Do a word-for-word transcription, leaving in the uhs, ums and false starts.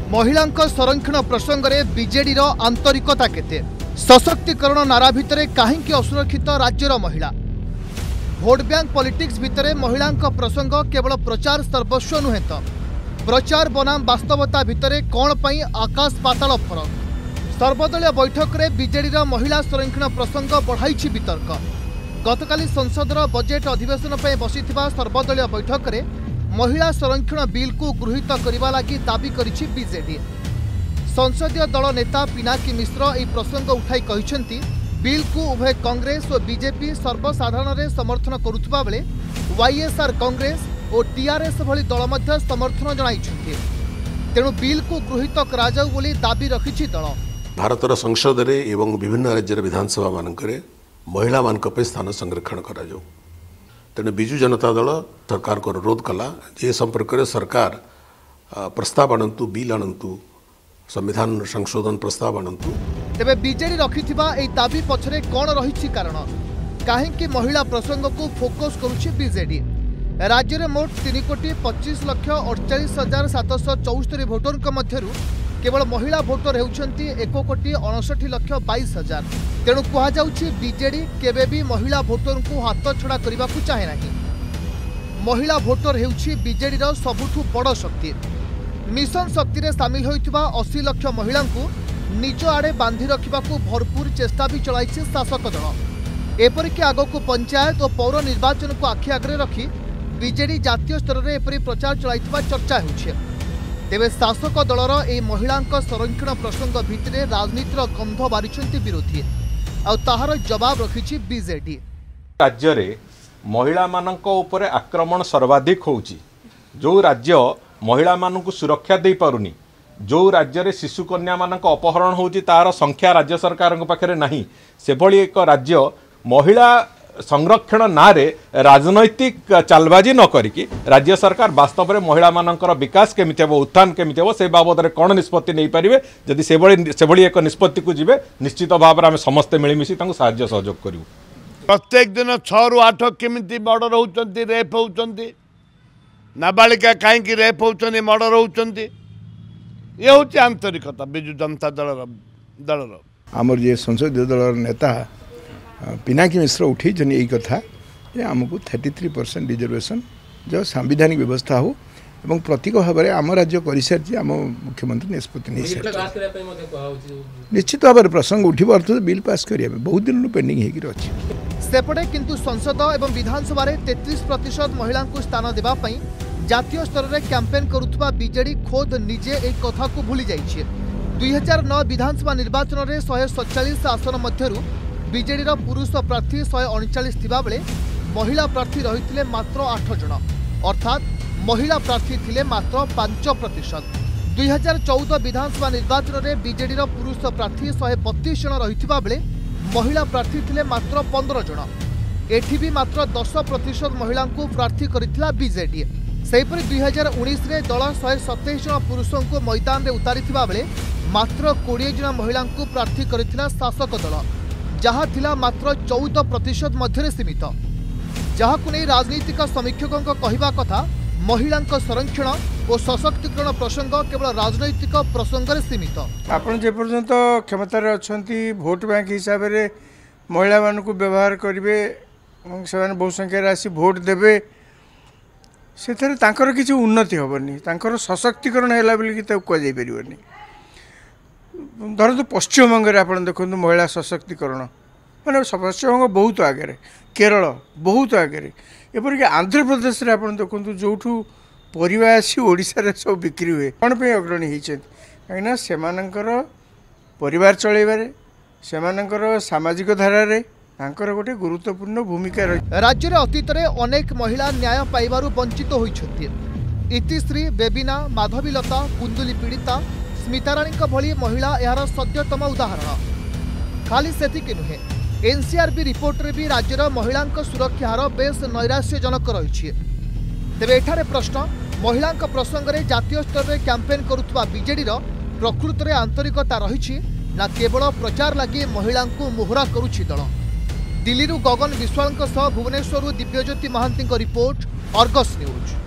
महिलांक संरक्षण प्रसंग में बीजेडी आंतरिकता केते सशक्तिकरण नारा भितर कहीं असुरक्षित राज्यर महिला भोट बैंक पॉलिटिक्स भितर महिलांक प्रसंग केवल प्रचार सर्वस्व नुहे तो प्रचार बनाम वास्तवता भितर कौन पई आकाश पाताल फरक। सर्वदलीय बैठक में बीजेडी महिला संरक्षण प्रसंग बढ़ाई वितर्क। गतकाली संसदर बजेट अधिवेशन पर बसिथिबा सर्वदलीय बैठक में महिला संरक्षण बिल को गृहीत करने लगी दाबी करिछि बीजेडी। संसदीय दल नेता पिनाकी मिश्र यह प्रसंग उठाई कहिसेंती बिल को उभय कांग्रेस और बीजेपी सर्वसाधारण रे समर्थन करुवा बेले वाईएसआर कांग्रेस और टीआरएस भली दल मध्य समर्थन जणाइछन्ती। तेणु बिल को गृहीत करा जाउ बोली दाबी रखिछि दल। भारतर संसद रे एवं विभिन्न राज्य विधानसभा मानकरे महिला मानक पे स्थान संरक्षण करा जाउ। तेणु बिजु जनता दल सरकार को अनुरोध कला जे संपर्क में सरकार प्रस्ताव आणंतु बिल आणंतु संविधान संशोधन प्रस्ताव आणंतु। तेबे बीजेडी रखिथिबा एई दाबी पछरे कोन रहिछि कारण काहेकि महिला प्रसंग को फोकस करुछि बीजेडी। राज्य में मोट तीन कोटी पच्चीस लक्ष अड़चाश हजार सातश चौस्तरी भोटर मध्यरु केवल महिला भोटर होउछंती एक कोटी अड़सठ लक्ष बाईस हजार। तेणु कहा जाउछि बीजेडी केबे भी महिला भोटर को हाथ छड़ा करने को चाहे नहीं। महिला भोटर हेउछि बीजेडी रो सबुठु बड़ शक्ति। मिशन शक्ति रे शामिल होइथिबा अस्सी लक्ष महिला को निज आड़े बांधि रखा भरपूर चेष्टा भी चलाई शासक दल। एपरिक आगक पंचायत और पौर निर्वाचन को आखि आगे रखी बीजेडी जातीय स्तर में एपरी प्रचार चलाई चर्चा होउछि। तेबे शासक दलर ए महिलांक संरक्षण प्रसंग भितरे राजनीतिर गंध बारिछन्ति विरोधी और ताहार जवाब रखिछि बीजेडी। राज्य रे महिला मानक उपरे आक्रमण सर्वाधिक होउछि। जो राज्य महिला मानक सुरक्षा दे पारुनी, जो राज्य रे शिशु कन्या मानक अपहरण होउछि तार संख्या राज्य सरकार पाखरे नहीं, से भली एक राज्य महिला संरक्षण नारे राजनैतिक चालबाजी न करिकी राज्य सरकार वास्तव में महिला मानकर विकास केमिति हेबो उत्थान केमिति हेबो से बाबद रे कोन निष्पत्ति नै परिबे। जदि से भली से भली एक निष्पत्ति को जिबे निश्चित भाव में समस्ते मिलीमिशी तांको साहाय्य सहयोग करिवु। प्रत्येक दिन छह रु आठ केमिति मर्डर होउचंती, रेप होउचंती, नाबालिका कहीं रेप होउचंती, मर्डर होउचंती। ये होची आंतरिकता बिजु जनता दल दलर। आमर जे संसदीय दल नेता पिनाकी मिश्र उठी जन यही कथा ये आमको थर्टी थ्री परसेंट रिजर्वेशन जो संवैधानिक व्यवस्था हो एवं प्रतीक भाव में आम राज्य कर सारी आम मुख्यमंत्री निष्पत्ति नहीं सारी निश्चित भाव में प्रसंग उठ अर्थ बिल पास करिया बहुत दिन पेंडिंग होकर अच्छी। सेपटे किंतु संसद एवं विधानसभा तैंतीस प्रतिशत महिला को स्थान देवाई जातीय स्तर में कैंपेन करुवा बीजेडी खोद निजे एक कथा को भूली जाइए। दुई हजार नौ विधानसभा निर्वाचन में शहे सतचाश आसन मध्यरु बीजेडी पुरुष प्रार्थी शहे अड़चाश थिबा बेले महिला प्रार्थी रही मात्र आठ जन अर्थात महिला प्रार्थी थिले मात्र पांच प्रतिशत। दुई हजार चौदह विधानसभा निर्वाचन में बीजेडी पुरुष प्रार्थी शहे बतीस जन रही बेले महिला प्रार्थी थिले मात्र पंद्रह जन। एठी भी मात्र दस प्रतिशत महिला को प्रार्थी करिथिला बीजेडी। सेहीपरि दुई हजार उन्नीस रे दल शहे सतैश जन पुरुषों को मैदान में उतारिथिबा बेले मात्र कोड़े जन महिला को प्रार्थी करिथिला शासक दल, जहाँ थिला मात्र चौदह प्रतिशत मध्य सीमित। जहाँ को नहीं राजनीतिक समीक्षकों कहवा कथा महिला संरक्षण और सशक्तिकरण प्रसंग केवल राजनैतिक प्रसंग में सीमित। आपन जे पर्यंत क्षमतार अच्छी भोट बैंक हिसाब से महिला मान को व्यवहार करेंगे से बहु संख्यार आसी भोट देवे से किसी उन्नति हेनी सशक्तिकरण है बोली कहुपर। धरतु पश्चिमबंग में आप देखो महिला सशक्तिकरण माने पश्चिमबंग बहुत आगे, केरल बहुत आगे, एपरिक आंध्र प्रदेश में आप देखो जो परिवा आसी ओडिशा सब बिक्री हुए कौन पे अग्रणी होती कहीं से परिवार चलैबारे से सामाजिक धारा तांकर गोटे गुरुत्वपूर्ण भूमिका रही। राज्य में अतीत में अनेक महिला न्याय पाइबारु वंचित होइछथि। इतिश्री, बेबिना, माधवीलता, कुंदुली पीड़िता, स्मिताराणी भली महिला यार सद्यतम उदाहरण। खाली सेतिक नुहे, एनसीआरबी रिपोर्ट रे भी राज्यर महिला सुरक्षा हार बेस नैराश्यजनक रही। तेबे एठारे प्रश्न महिला प्रसंग में जातीय स्तर में कैंपेन करुवा बीजेडी प्रकृत में आंतरिकता रही ना केवल प्रचार लगी महिला को मोहरा करुछि दल। Delhi Gagan Biswal Bhubaneswar Dibyajyoti Mohanty report, Argus news.